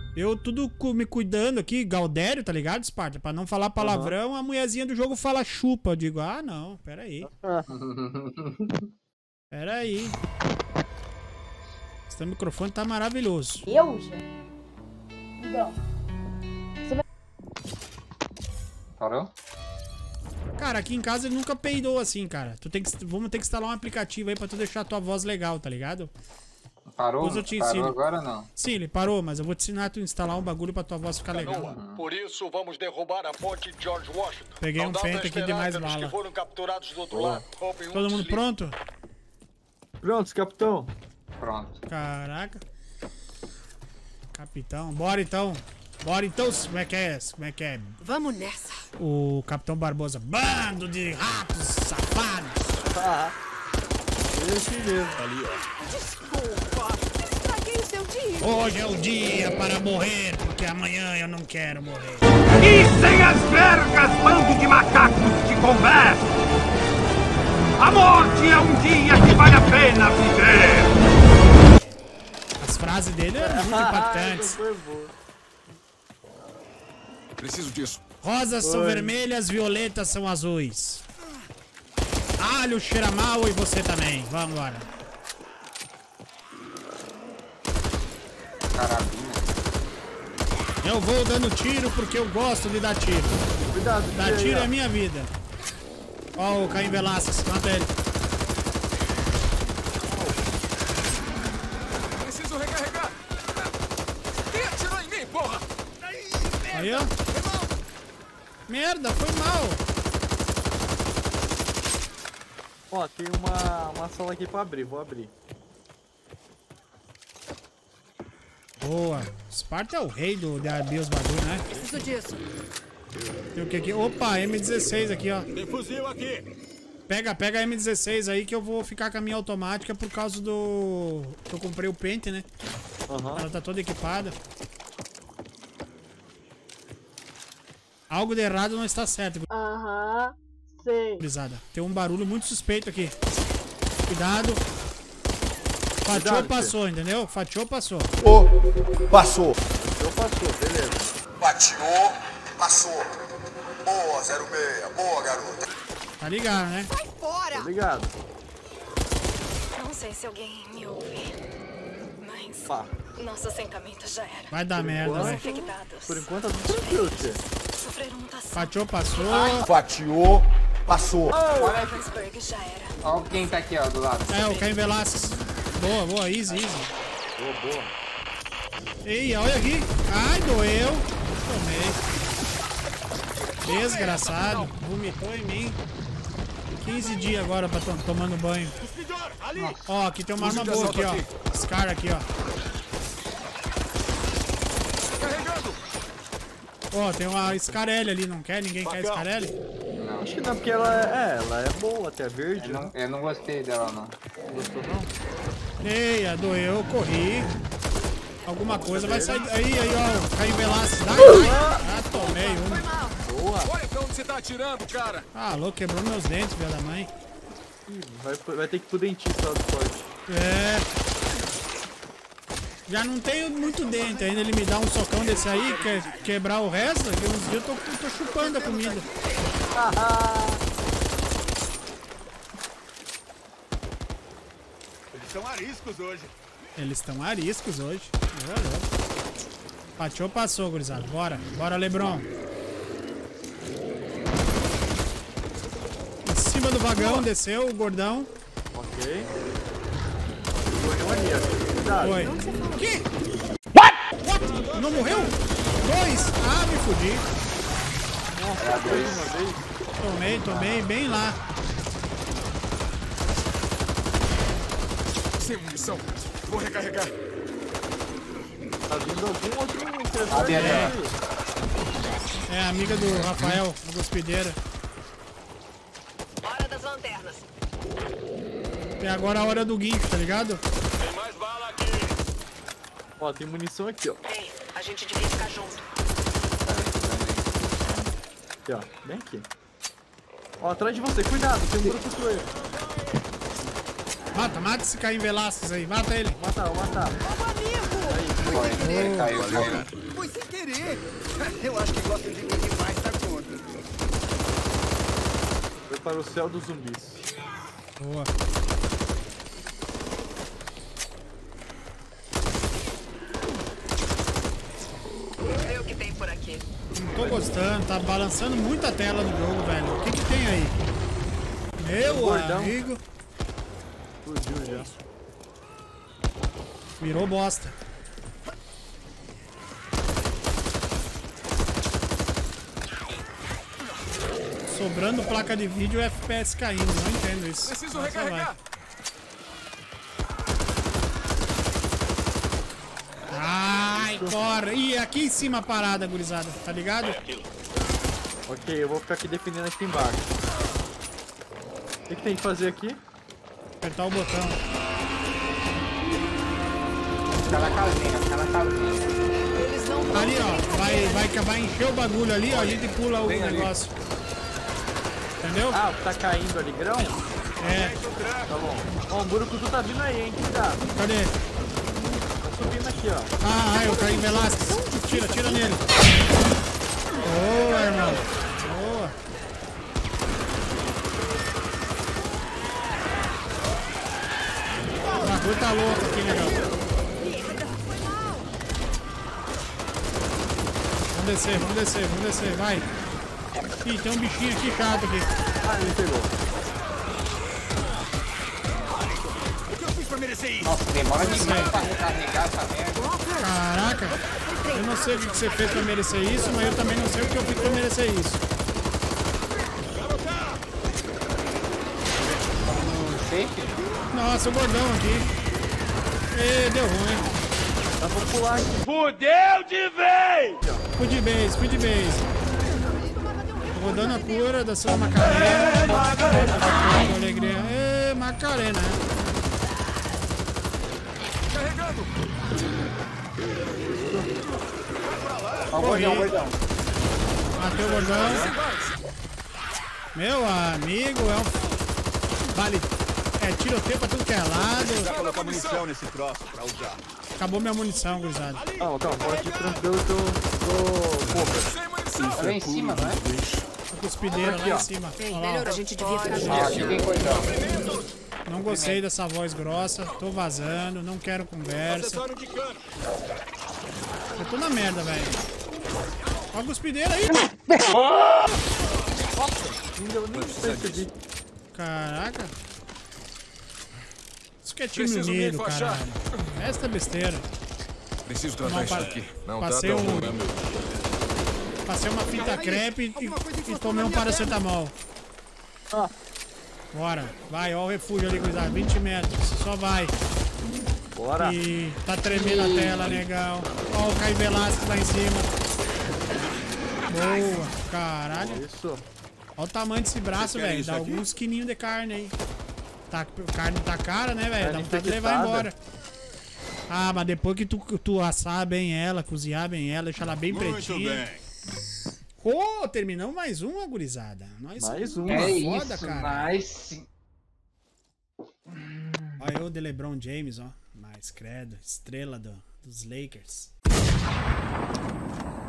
Eu tudo me cuidando aqui, Galdério, tá ligado, Sparta? Pra não falar palavrão, a mulherzinha do jogo fala chupa. Eu digo, ah, não, peraí. Peraí. Esse microfone tá maravilhoso. Eu já? Não. Parou? Cara, aqui em casa ele nunca peidou assim, cara. Vamos ter que instalar um aplicativo aí pra tu deixar a tua voz legal, tá ligado? Parou? Depois eu te Parou ensino. agora não? Sim, ele parou, mas eu vou te ensinar a tu instalar um bagulho pra tua voz ficar legal. Por isso, vamos derrubar a ponte George Washington. Peguei um penta aqui de mais bala. Que foram capturados do outro lado. Todo mundo pronto? Prontos, capitão. Pronto. Caraca. Capitão, bora então. Bora então, como é que é? Como é que é? Vamos nessa. O Capitão Barbosa. Bando de ratos safados. Esse mesmo. Ali, ó. Desculpa. Estraguei o seu dia. Hoje é o dia para morrer, porque amanhã eu não quero morrer. E sem as vergas, bando de macacos de conversa! A morte é um dia que vale a pena viver! As frases dele eram muito impactantes. Preciso disso. Rosas são vermelhas, violetas são azuis. Alho cheira mal e você também. Vamos embora. Carabina. Eu vou dando tiro porque eu gosto de dar tiro. Cuidado, Dar tiro é minha vida. Ó o Caim Velasquez, mata ele. Preciso recarregar. Quem atirou em mim, porra? Aí, ó. Merda, foi mal. Ó, tem uma sala aqui pra abrir, vou abrir. Boa. Sparta é o rei de abrir os bagulho, né? Preciso disso. Tem o que aqui? Opa, M16 aqui, ó. Tem fuzil aqui. Pega a M16 aí que eu vou ficar com a minha automática por causa do... Eu comprei o pente, né? Ela tá toda equipada. Algo de errado não está certo. Sei. Gurizada. Tem um barulho muito suspeito aqui. Cuidado. Fatiou, passou, entendeu? Fatiou, passou. Passou. Eu passou, beleza. Fatiou, passou. Boa, 06. Boa, garota. Tá ligado, né? Sai fora. Obrigado. Não sei se alguém me ouve, mas Pá. nosso assentamento já era. Vai dar merda, Os vai. infectados Por enquanto tá tudo tranquilo, tia. sofreram mutação. Fatiou, passou. Fatiou, passou. Iceberg já era. Ó quem tá aqui, ó, do lado. É, o Caim Velasquez. Boa, boa, easy, easy. Boa. Ei, olha aqui. Ai, doeu. Tomei. Desgraçado. Vomitou em mim. 15 dias agora pra tomando banho. Ó, aqui tem uma arma boa aqui, ó. Scar aqui, ó. Ó, tem uma Scarelli ali, não quer? Ninguém quer Scarelli? Não. Acho que não, porque ela é boa, até verde. Eu não gostei dela, não. Gostou não? Eia, doeu, corri. Alguma coisa vai sair. Aí, ó, Caim Velasquez. Ah, tomei uma. Boa. Olha pra onde você tá atirando, cara. Ah, louco, quebrou meus dentes, filha da mãe. Vai ter que ir pro dentista lá do forte. É. Já não tenho muito dente, ainda ele me dá um socão desse aí, quebrar o resto, daqui uns dias eu tô chupando a comida. Eles são ariscos hoje. Eles estão ariscos hoje. Fatiou, passou, gurizada. Bora, bora, Lebron. Em cima do vagão, desceu o gordão. Ok. O gordão ali, ó. Cuidado. Foi. Que? What? Não morreu? 2? Ah, me fudi. Nossa, dois uma vez. Tomei, bem lá. Sem munição. Vou recarregar. Tá vindo algum outro interessante Ali, aí. É amiga do Rafael, a hospedeira. Hora das lanternas. É agora a hora do guincho, tá ligado? Tem mais bala aqui. Ó, tem munição aqui, ó. Ei, a gente devia ficar junto. Aqui, ó. Bem aqui. Ó, atrás de você. Cuidado, tem um grupo aí. Mata esse Caim Velasquez aí, mata ele. Vou matar. Vamos, amigo. Foi, caiu. Eu acho que gosto de mim demais da conta. Foi para o céu dos zumbis. Boa. Vê o que tem por aqui. Não tô gostando, tá balançando muito a tela do jogo, velho. O que que tem aí? Meu Gordão. amigo. Explodiu já. Virou bosta. Sobrando placa de vídeo e FPS caindo. Não entendo isso. Preciso Mas só vai. recarregar. Ai, corre. Ih, aqui em cima a parada, gurizada. Tá ligado? Ok, eu vou ficar aqui defendendo aqui embaixo. O que tem que fazer aqui? Apertar o botão. Fica na casinha, fica na casinha. Eles não vão Ali, ó. Vai encher o bagulho ali, ó. A gente pula o Vem ali. negócio. Entendeu? Ah, tá caindo ali grão? É. Tá bom. Ó, o Burucutu tá vindo aí, hein? Cuidado. Cadê? Tá subindo aqui, ó. Ah, eu caí em Velasquez. Tira nele. Boa, irmão. Boa. O bagulho tá louco aqui, negão. Vamos descer, vai. Ih, tem um bichinho aqui chato aqui. Ah, ele pegou. O que eu fiz pra merecer isso? Nossa, demora demais pra recarregar essa merda. Caraca, eu não sei o que você fez pra merecer isso, mas eu também não sei o que eu fiz pra merecer isso. Nossa, o gordão aqui. Ê, deu ruim. Dá pra pular aqui. Fudeu de vez! Speed base. Tô rodando a cura da sua Macarena. Alegria. Ê, Macarena. Carregando! Ó, o gordão. Matei o gordão. Meu amigo, é um... Vale. É tiroteio pra tudo que é lado. Já colocar munição nesse troço pra usar. Acabou minha munição, gurizada. Calma, pode ir tranquilo que eu tô pouca. Sem munição! Tá lá em cima, não é? A cuspideira lá em cima. Olha lá, ó. A gente devia ficar Ó, junto. aqui tem gordão. Não gostei dessa voz grossa. Tô vazando, não quero conversa. Acessório de cano. Eu tô na merda, velho. Olha a cuspideira aí. Eu nem percebi. Caraca. Isso que é time Preciso me unido, enfaixar. caralho. Esta besteira. Preciso Não, tratar isso aqui. Não passei tá tão um- bom, né, meu? Passei uma fita crepe e tomei um paracetamol. Ah. Bora. Vai, ó o refúgio ali, gurizada. 20 metros. Só vai. Bora. E tá tremendo a tela, negão. Ó o Caio Velasquez lá em cima. Boa. Caralho. Isso. Olha o tamanho desse braço, Vocês querem velho. isso Dá aqui? alguns quilinhos de carne aí. Tá, carne tá cara, né, velho? Dá Carne vontade de levar infectada. embora. Ah, mas depois que tu assar bem ela, cozinhar bem ela, deixar ela bem Muito pretinha. bem. Ô, terminamos mais uma, gurizada. Nós Mais somos uma. É foda, isso, cara. nice. Olha eu de LeBron James, ó. Mas credo, estrela dos Lakers.